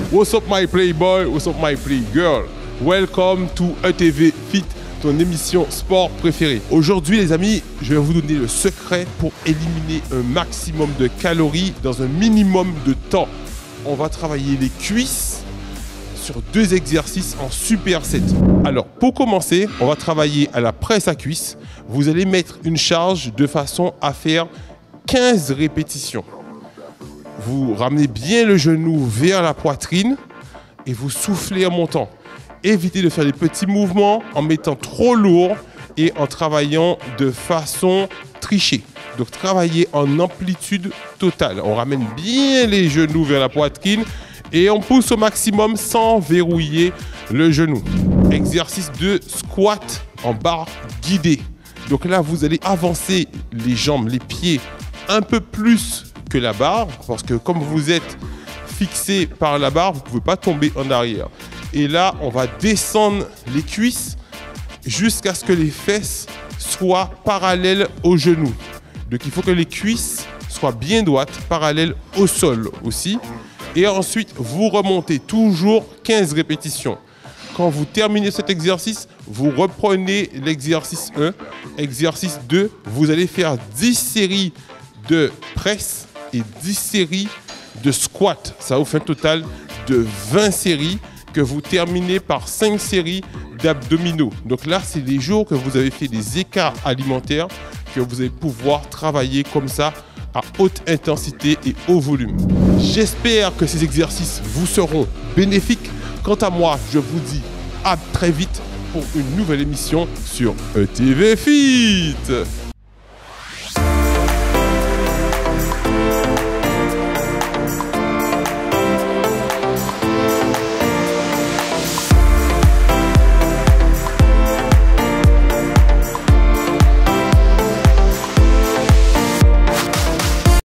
What's up my playboy, what's up my playgirl? Welcome to ETV Fit, ton émission sport préférée. Aujourd'hui les amis, je vais vous donner le secret pour éliminer un maximum de calories dans un minimum de temps. On va travailler les cuisses sur 2 exercices en superset. Alors pour commencer, on va travailler à la presse à cuisse. Vous allez mettre une charge de façon à faire 15 répétitions. Vous ramenez bien le genou vers la poitrine et vous soufflez en montant. Évitez de faire des petits mouvements en mettant trop lourd et en travaillant de façon trichée. Donc travaillez en amplitude totale. On ramène bien les genoux vers la poitrine et on pousse au maximum sans verrouiller le genou. Exercice de squat en barre guidée. Donc là, vous allez avancer les jambes, les pieds un peu plus que la barre, parce que comme vous êtes fixé par la barre, vous ne pouvez pas tomber en arrière. Et là, on va descendre les cuisses jusqu'à ce que les fesses soient parallèles aux genoux. Donc il faut que les cuisses soient bien droites, parallèles au sol aussi. Et ensuite, vous remontez toujours 15 répétitions. Quand vous terminez cet exercice, vous reprenez l'exercice 1, exercice 2. Vous allez faire 10 séries de presse et 10 séries de squat. Ça vous fait un total de 20 séries que vous terminez par 5 séries d'abdominaux. Donc là, c'est les jours que vous avez fait des écarts alimentaires que vous allez pouvoir travailler comme ça à haute intensité et haut volume. J'espère que ces exercices vous seront bénéfiques. Quant à moi, je vous dis à très vite pour une nouvelle émission sur ETV Fit.